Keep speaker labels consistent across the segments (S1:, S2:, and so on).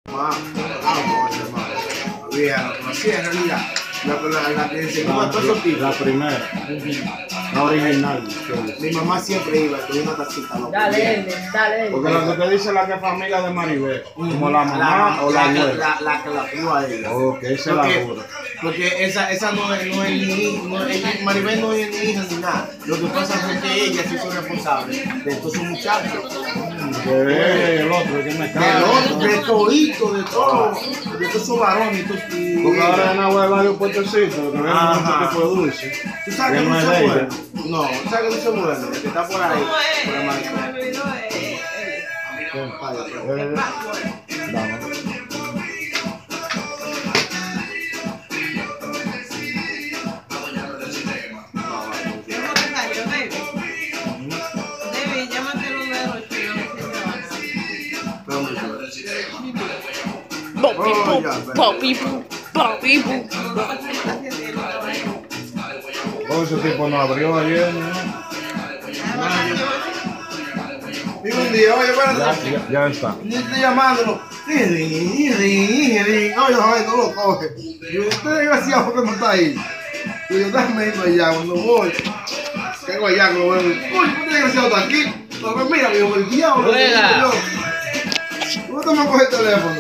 S1: Había, así en realidad. La que enseñó a todos esos tipos.
S2: La primera. La original.
S1: Mi mamá siempre iba, tuve una tacita loca.
S3: Dale.
S2: Porque lo que te dice la que es familia de Maribel, como la mamá o la abuela.
S1: La que la crió a ella.
S2: Ok, esa es la dura.
S1: Porque esa no es ni Maribel no es ni hija ni nada. Lo que pasa es que ella sí fue responsable de todos esos muchachos.
S2: El otro, que me cae.
S1: De todito, de todos esos varones.
S2: Porque ahora en agua de varios puertecitos, que ven mucho tipo de dulce.
S1: ¿Tú sabes que no es bueno? No, ¿tú sabes que no es bueno? El que está por ahí. Por el maricón.
S2: Ese tipo no abrió ayer, ¿no?
S1: Y un día, oye, espérate.
S2: Ya está.
S1: Yo estoy llamándolo. Oye, no lo coge. Y yo, este desgraciado, ¿por qué no está ahí? Y yo, déjame irme allá, cuando voy. Tengo allá, que lo veo. Oye, este desgraciado está aquí. Pero mira, mi hijo, el diablo. ¿Cómo te me coge el teléfono?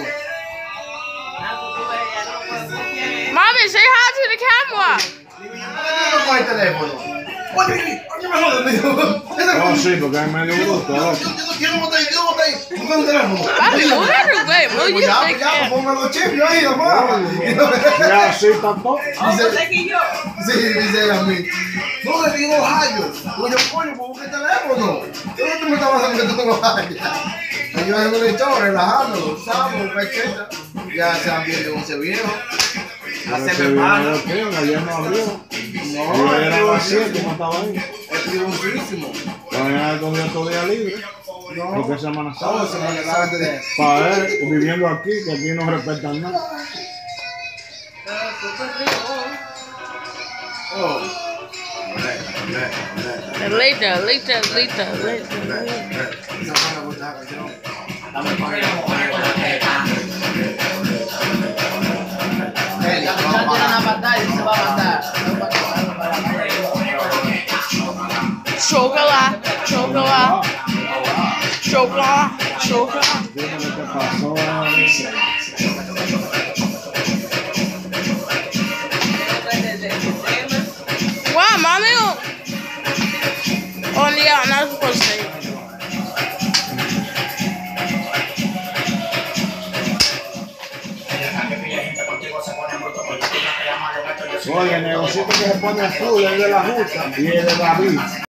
S3: Mommy, say hi to the camera.
S1: No coge el teléfono. Oye, me jodas, tío.
S2: No, sí, porque es medio bruto.
S1: Yo no quiero botar ahí. Ponme un teléfono.
S3: Papi, move out of the way. Move you stick
S1: Ya, ponme los chips ahí, papá.
S2: Ya, sí, está todo.
S1: Sí, dice a mí. No, le digo Ohio. Oye, coño, busca el teléfono. Yo no te me estaba haciendo que tú no lo hayas. Ellos en un hecho, relajándolo, sábado, pecheta. Ya se han visto con ese viejo. Hace hermano.
S2: Ayer no abrió.
S1: No,
S2: era las 7, no estaba ahí.
S1: es privosísimo.
S2: Mañana cogió todo día libre.
S1: No.
S2: Porque es Semana
S1: Todo
S2: Santa.
S1: se me agarra de...
S2: Para él, viviendo aquí, que aquí no respetan nada.
S1: Oh.
S3: Later. Chocolate.
S2: Dime lo que pasó.
S3: Wow, mommy. Oh, yeah, I'm not supposed to say.
S2: Oye, el negocito que se pone azul es de la justa y es de David.